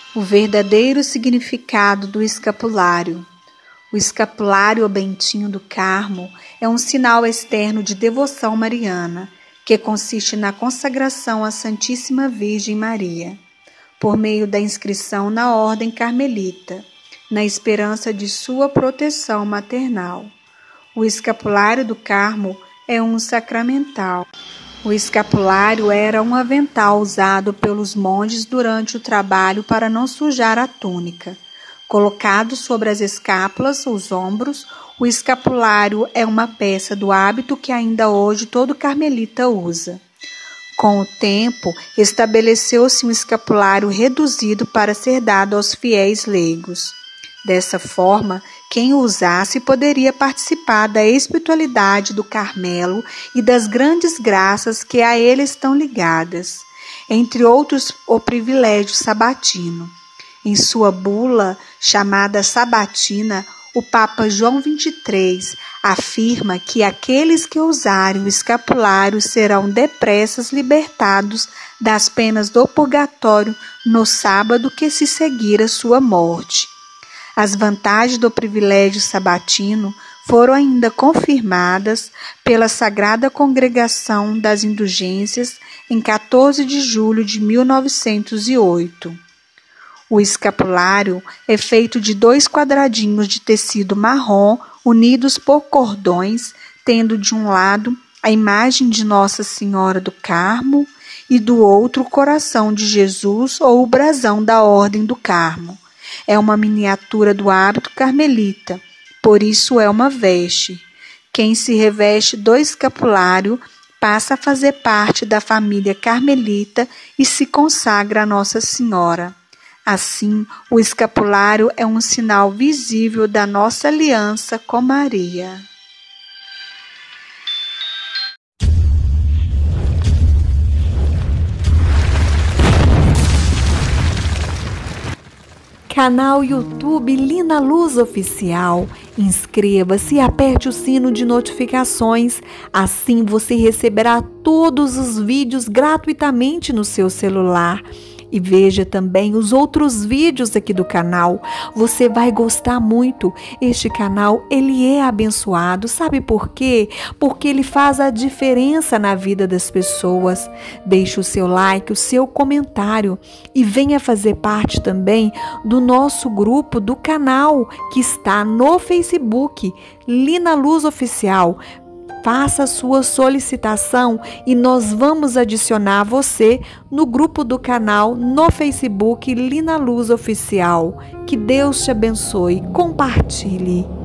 O verdadeiro significado do escapulário. O escapulário ou bentinho do Carmo é um sinal externo de devoção mariana, que consiste na consagração à Santíssima Virgem Maria, por meio da inscrição na Ordem Carmelita, na esperança de sua proteção maternal. O escapulário do Carmo é um sacramental. O escapulário era um avental usado pelos monges durante o trabalho para não sujar a túnica. Colocado sobre as escápulas, os ombros, o escapulário é uma peça do hábito que ainda hoje todo carmelita usa. Com o tempo, estabeleceu-se um escapulário reduzido para ser dado aos fiéis leigos. Dessa forma, quem o usasse poderia participar da espiritualidade do Carmelo e das grandes graças que a ele estão ligadas, entre outros o privilégio sabatino. Em sua bula, chamada Sabatina, o Papa João XXIII afirma que aqueles que usarem o escapulário serão depressas libertados das penas do purgatório no sábado que se seguir a sua morte. As vantagens do privilégio sabatino foram ainda confirmadas pela Sagrada Congregação das Indulgências em 14 de julho de 1908. O escapulário é feito de 2 quadradinhos de tecido marrom unidos por cordões, tendo de um lado a imagem de Nossa Senhora do Carmo e do outro o coração de Jesus ou o brasão da Ordem do Carmo. É uma miniatura do hábito carmelita, por isso é uma veste. Quem se reveste do escapulário passa a fazer parte da família carmelita e se consagra a Nossa Senhora. Assim, o escapulário é um sinal visível da nossa aliança com Maria. Canal YouTube Lina Luz Oficial. Inscreva-se e aperte o sino de notificações. Assim você receberá todos os vídeos gratuitamente no seu celular. E veja também os outros vídeos aqui do canal. Você vai gostar muito. Este canal, ele é abençoado. Sabe por quê? Porque ele faz a diferença na vida das pessoas. Deixe o seu like, o seu comentário e venha fazer parte também do nosso grupo do canal que está no Facebook, Lina Luz Oficial. Faça a sua solicitação e nós vamos adicionar você no grupo do canal no Facebook Lina Luz Oficial. Que Deus te abençoe. Compartilhe.